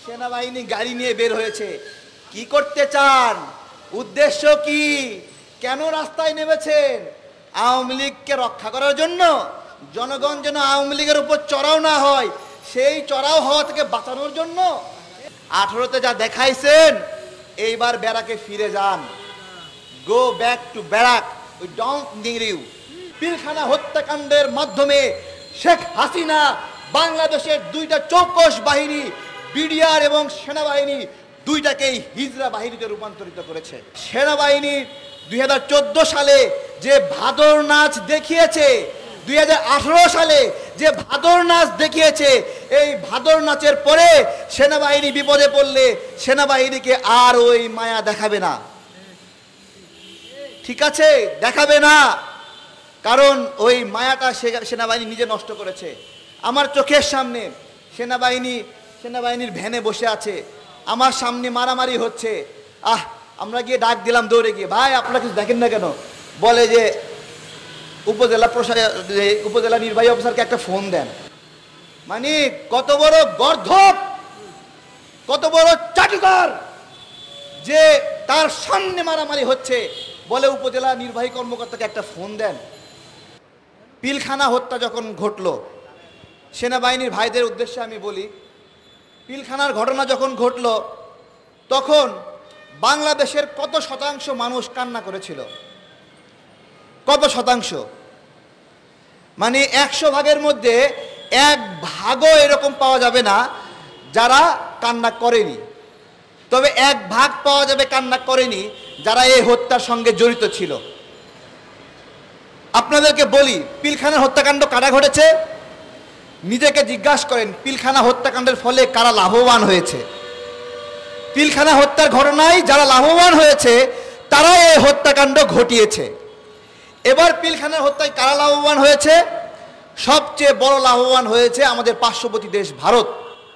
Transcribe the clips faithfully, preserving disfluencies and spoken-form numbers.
সেনাবাহিনী গাড়ি নিয়ে বের হয়েছে। কি করতে চান? উদ্দেশ্য কি? কেন রাস্তায় নেমেছেন? আওয়ামী লীগকে রক্ষা করার জন্য, জনগণ যেন আওয়ামী লীগের উপর চড়াও না হয় সেই চড়াও হওয়া থেকে বাঁচানোর জন্য। আঠারোতে যা দেখাইছেন, এইবার ব্যারাকে ফিরে যান। Go back to barrack, we don't need you. Pilkhana হত্যাকাণ্ডের মাধ্যমে শেখ হাসিনা বাংলাদেশের দুইটা চৌকস বাহিনী, বিডিআর এবং সেনাবাহিনী, দুইটাকেই হিজরা বাহিনীতে রূপান্তরিত করেছে। সেনাবাহিনী দুই হাজার চোদ্দ সালে যে ভাদর নাচ দেখিয়েছে, দুই হাজার আঠারো সালে যে ভাদর নাচ দেখিয়েছে, এই ভাদর নাচের পরে সেনাবাহিনী বিপদে পড়লে সেনাবাহিনীকে আর ওই মায়া দেখাবে না। ঠিক আছে, দেখাবে না, কারণ ওই মায়াটা সেনাবাহিনী নিজে নষ্ট করেছে। আমার চোখের সামনে সেনাবাহিনী সেনাবাহিনীর ভ্যানে বসে আছে, আমার সামনে মারামারি হচ্ছে। আহ আমরা গিয়ে ডাক দিলাম দৌড়ে গিয়ে, ভাই আপনারা কিছু দেখেন না কেন? বলে যে উপজেলা প্রশাসন, উপজেলা নির্বাহী অফিসারকে একটা ফোন দেন। মানে কত বড় গর্ধপ, কত বড় চাটুকার যে তার সামনে মারামারি হচ্ছে, বলে উপজেলা নির্বাহী কর্মকর্তাকে একটা ফোন দেন। পিলখানা হত্যা যখন ঘটলো, সেনাবাহিনীর ভাইদের উদ্দেশ্যে আমি বলি, পিলখানার ঘটনা যখন ঘটলো তখন বাংলাদেশের কত শতাংশ মানুষ কান্না করেছিল? কত শতাংশ? মানে একশো ভাগের মধ্যে এক ভাগও এরকম পাওয়া যাবে না যারা কান্না করেনি। তবে এক ভাগ পাওয়া যাবে কান্না করেনি যারা এই হত্যার সঙ্গে জড়িত ছিল। আপনাদেরকে বলি, পিলখানার হত্যাকাণ্ড কারা ঘটেছে? নিজেকে জিজ্ঞাসা করেন, পিলখানা হত্যাকাণ্ডের ফলে কারা লাভবান হয়েছে? পিলখানা হত্যার ঘটনায় যারা লাভবান হয়েছে তারা এই হত্যাকাণ্ড ঘটিয়েছে। এবার পিলখানার হত্যায় কারা লাভবান হয়েছে? সবচেয়ে বড় লাভবান হয়েছে আমাদের পার্শ্ববর্তী দেশ ভারত।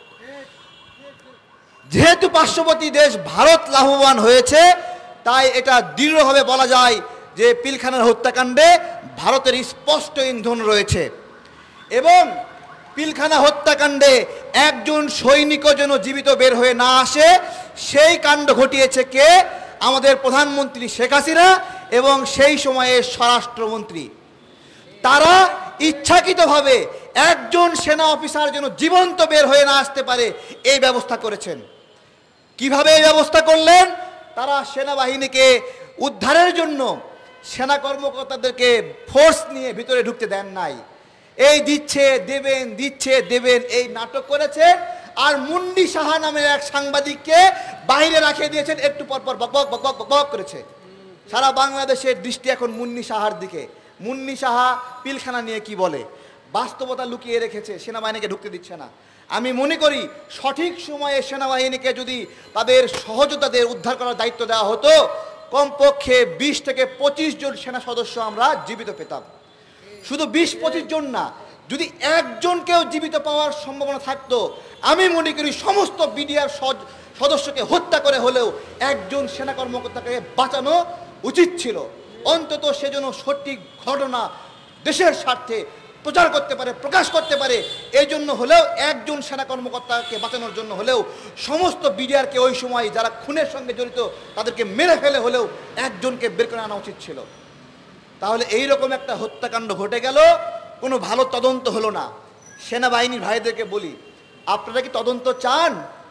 যেহেতু পার্শ্ববর্তী দেশ ভারত লাভবান হয়েছে, তাই এটা দৃঢ়ভাবে বলা যায় যে পিলখানার হত্যাকাণ্ডে ভারতের স্পষ্ট ইন্ধন রয়েছে। এবং পিলখানা হত্যাকাণ্ডে একজন সৈনিকও যেন জীবিত বের হয়ে না আসে, সেই কাণ্ড ঘটিয়েছে কে? আমাদের প্রধানমন্ত্রী শেখ হাসিনা এবং সেই সময়ের স্বরাষ্ট্রমন্ত্রী। তারা ইচ্ছাকৃতভাবে একজন সেনা অফিসার যেন জীবন্ত বের হয়ে না আসতে পারে এই ব্যবস্থা করেছেন। কিভাবে এই ব্যবস্থা করলেন? তারা সেনাবাহিনীকে উদ্ধারের জন্য সেনা কর্মকর্তাদেরকে ফোর্স নিয়ে ভিতরে ঢুকতে দেন নাই। এই দিচ্ছে দেবেন, দিচ্ছে দেবেন, এই নাটক করেছেন। আর মুন্নি সাহা নামের এক সাংবাদিককে বাইরে রাখিয়ে দিয়েছেন, একটু পরপর বক বক বক বক বক করেছে। সারা বাংলাদেশের দৃষ্টি এখন মুন্নি সাহার দিকে। মুন্নি সাহা পিলখানা নিয়ে কি বলে? বাস্তবতা লুকিয়ে রেখেছে, সেনাবাহিনীকে ঢুকতে দিচ্ছে না। আমি মনে করি সঠিক সময়ে সেনাবাহিনীকে যদি তাদের সহযোদ্ধাদের উদ্ধার করার দায়িত্ব দেওয়া হতো, কমপক্ষে বিশ থেকে পঁচিশ জন সেনা সদস্য আমরা জীবিত পেতাম। শুধু বিশ পঁচিশ জন না, যদি একজনকেও জীবিত পাওয়ার সম্ভাবনা থাকতো, আমি মনে করি সমস্ত বিডিআর সদস্যকে হত্যা করে হলেও একজন সেনা কর্মকর্তাকে বাঁচানো উচিত ছিল। অন্তত সেজন্য সঠিক ঘটনা দেশের স্বার্থে প্রচার করতে পারে, প্রকাশ করতে পারে, এই জন্য হলেও একজন সেনা কর্মকর্তাকে বাঁচানোর জন্য হলেও সমস্ত বিডিআরকে ওই সময় যারা খুনের সঙ্গে জড়িত তাদেরকে মেরে ফেলে হলেও একজনকে বের করে আনা উচিত ছিল। তাহলে এইরকম একটা হত্যাকাণ্ড ঘটে গেল, কোনো ভালো তদন্ত হলো না। সেনাবাহিনীর ভাইদেরকে বলি, আপনারা কি তদন্ত চান?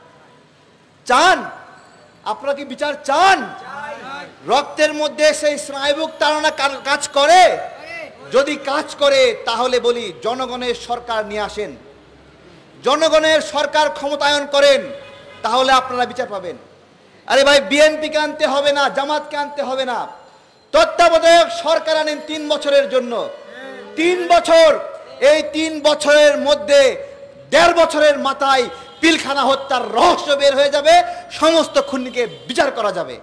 চান? আপনারা কি বিচার চান? রক্তের মধ্যে সেই স্নায়ুক তাড়না কাজ করে? যদি কাজ করে তাহলে বলি জনগণের সরকার নিয়ে আসেন, জনগণের সরকার ক্ষমতায়ন করেন, তাহলে আপনারা বিচার পাবেন। আরে ভাই, বিএনপিকে আনতে হবে না, জামাতকে আনতে হবে না, তত্ত্বাবধায়ক সরকার আনেন তিন বছরের জন্য। তিন বছর, এই তিন বছরের মধ্যে দেড় বছরের মাথায় পিলখানা হত্যার রহস্য বের হয়ে যাবে, সমস্ত খুনিকে বিচার করা যাবে।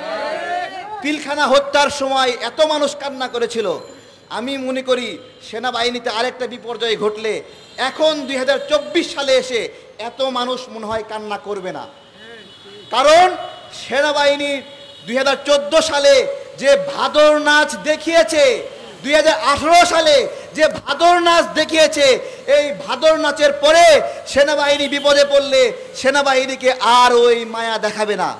পিলখানা হত্যার সময় এত মানুষ কান্না করেছিল, আমি মনে করি সেনাবাহিনীতে আরেকটা বিপর্যয় ঘটলে এখন দুই হাজার চব্বিশ সালে এসে এত মানুষ মনে হয় কান্না করবে না। কারণ সেনাবাহিনী দুই হাজার চোদ্দ সালে যে ভাদর নাচ দেখিয়েছে, দুই হাজার আঠারো সালে যে ভাদর নাচ দেখিয়েছে, এই ভাদর নাচের পরে সেনাবাহিনী বিপদে পড়লে সেনাবাহিনীকে আর ওই মায়া দেখাবে না,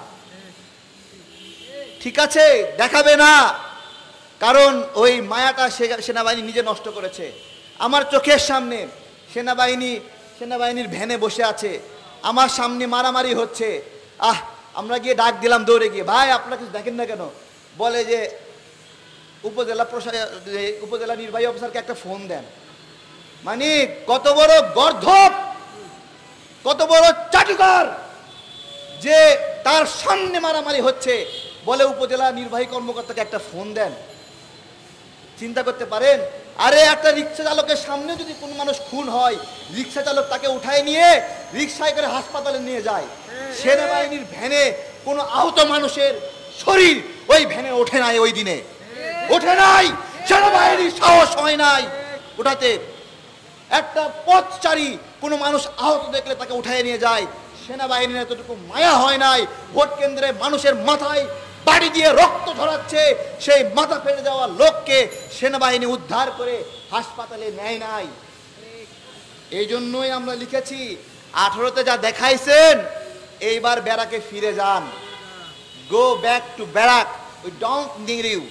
ঠিক আছে, দেখাবে না। কারণ ওই মায়াটা সেনাবাহিনী নিজে নষ্ট করেছে। আমার চোখের সামনে সেনাবাহিনী সেনাবাহিনীর ভ্যানে বসে আছে, আমার সামনে মারামারি হচ্ছে। আহ আমরা গিয়ে ডাক দিলাম দৌড়ে গিয়ে, ভাই আপনারা কিছু দেখেন না কেন? বলে যে উপজেলা প্রশাসন উপজেলা নির্বাহী অফিসারকে একটা ফোন দেন। মানে কত বড় গর্ধব, কত বড় চাটুকার যে তার সামনে মারামারি হচ্ছে, বলে উপজেলা নির্বাহী কর্মকর্তাকে একটা ফোন দেন। চিন্তা করতে পারেন? আরে একটা রিক্সা চালকের সামনে যদি কোনো মানুষ খুন হয়, রিক্সা চালক তাকে উঠায় নিয়ে রিক্সায় করে হাসপাতালে নিয়ে যায়। সেনাবাহিনীর ভ্যানে কোনো আহত মানুষের শরীর ওই ভ্যানে ওঠে নাই, ওই দিনে ওঠে নাই, সেনাবাহিনীর সাহস হয় নাই ওঠাতে। একটা পথচারী কোনো মানুষ আহত দেখলে তাকে উঠায় নিয়ে যায়, সেনাবাহিনীর এতটুকু মায়া হয় নাই। ভোট কেন্দ্রে মানুষের মাথায় বাড়ি দিয়ে রক্ত ঝরাচ্ছে, সেই মাথা ফেটে যাওয়া লোককে সেনাবাহিনী উদ্ধার করে হাসপাতালে নেয় নাই। এই জন্যই আমরা লিখেছি, আঠারোতে যা দেখাইছেন এইবার ব্যারাকে ফিরে যান, go back to barrack, we don't need you.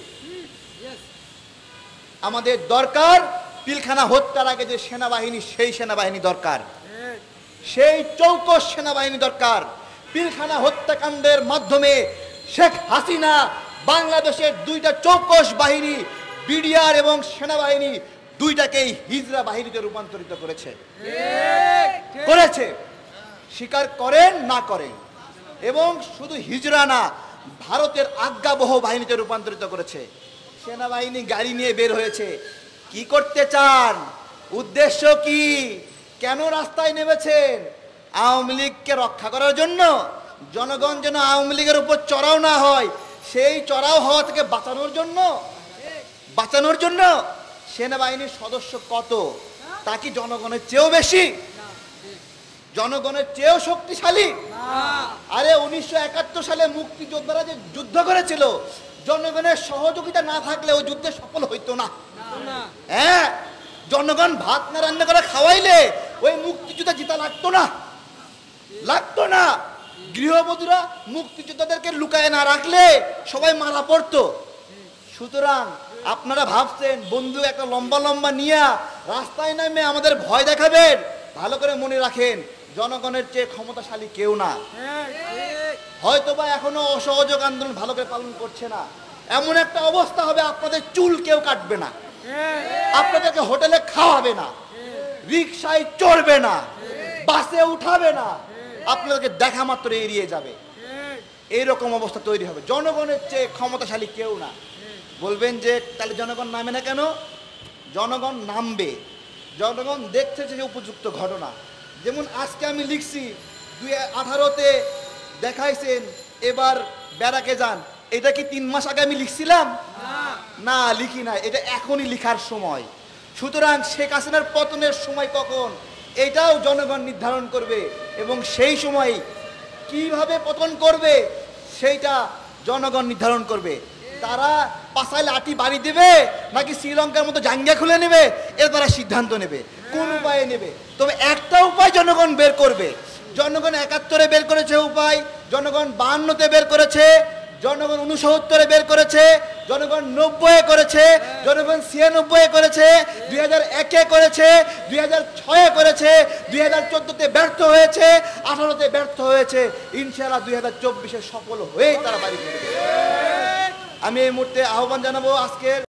আমাদের দরকার পিলখানা হত্যার আগে যে সেনাবাহিনী, সেই সেনাবাহিনী দরকার, সেই চৌকস সেনাবাহিনী দরকার। পিলখানা হত্যাকাণ্ডের মাধ্যমে শেখ হাসিনা বাংলাদেশের দুইটা চৌকস বাহিনী, বিডিআর এবং সেনাবাহিনী, দুইটাকেই হিজরা বাহিনীতে রূপান্তরিত করেছে করেছে স্বীকার করেন না করেন। এবং শুধু হিজরা না, ভারতের আজ্ঞাবহ বাহিনীতে রূপান্তরিত করেছে। সেনাবাহিনী গাড়ি নিয়ে বের হয়েছে। কি করতে চান? উদ্দেশ্য কি? কেন রাস্তায় নেমেছেন? আওয়ামী লীগকে রক্ষা করার জন্য, জনগণ যেন আওয়ামী লীগের উপর চড়াও না হয়, সেই চড়াও হওয়া থেকে বাঁচানোর জন্য বাঁচানোর জন্য সেনাবাহিনীর সদস্য কত? তা কি জনগণের চেয়েও বেশি? জনগণের চেয়েও শক্তিশালী? আরে উনিশশো একাত্তর সালে মুক্তিযোদ্ধারা যে যুদ্ধ করেছিল, জনগণের সহযোগিতা না থাকলে ওই যুদ্ধে সফল হইতো না। হ্যাঁ, জনগণ ভাত না রান্না করে খাওয়াইলে ওই মুক্তিযোদ্ধা জিতা লাগতো না, লাগতো না। গৃহবধূরা মুক্তিযোদ্ধাদেরকে লুকায় না রাখলে সবাই মারা পড়তো। সুতরাং আপনারা ভাবছেন বন্ধু একটা লম্বা লম্বা নিয়ে রাস্তায় নামে আমাদের ভয় দেখাবেন, ভালো করে মনে রাখেন, জনগণের চেয়ে ক্ষমতাশালী কেউ না। হয়তোবা এখনো অসহযোগ আন্দোলন ভালো করে পালন করছে না, এমন একটা অবস্থা হবে আপনাদের চুল কেউ কাটবে না, আপনাদেরকে হোটেলে খাওয়াবে না, রিক্সায় চড়বে না, বাসে উঠাবে না, আপনাদেরকে দেখা মাত্র এড়িয়ে যাবে। এইরকম অবস্থা তৈরি হবে। জনগণের চেয়ে ক্ষমতাশালী কেউ না। বলবেন যে তাহলে জনগণ নামে না কেন? জনগণ নামবে, জনগণ দেখছে যে উপযুক্ত ঘটনা। যেমন আজকে আমি লিখছি, দুই আঠারোতে দেখাইছেন এবার ব্যারাকে যান, এটা কি তিন মাস আগে আমি লিখছিলাম? না, লিখি না, এটা এখনই লিখার সময়। সুতরাং শেখ হাসিনার পতনের সময় কখন, এটাও জনগণ নির্ধারণ করবে, এবং সেই সময় কিভাবে পতন করবে সেইটা জনগণ নির্ধারণ করবে। তারা পাশায় লাঠি বাড়ি দেবে নাকি শ্রীলঙ্কার মতো জাঙ্গিয়া খুলে নেবে, এর তারা সিদ্ধান্ত নেবে কোন উপায়ে নেবে। তবে একটা উপায় জনগণ বের করবে। জনগণ একাত্তরে বের করেছে উপায়, জনগণ বাহান্নতে বের করেছে, জনগণ উনসত্তরে বের করেছে, জনগণ নব্বই করেছে, জনগণ ছিয়ানব্বই করেছে, দুই হাজার একে করেছে, দুই হাজার ছয়ে করেছে, দুই হাজার চোদ্দতে ব্যর্থ হয়েছে, আঠারোতে ব্যর্থ হয়েছে। ইনশাআল্লাহ দুই হাজার চব্বিশে সফল হয়েই তারা বাড়ি ফিরবে। আমি এই মুহূর্তে আহ্বান জানাবো আজকের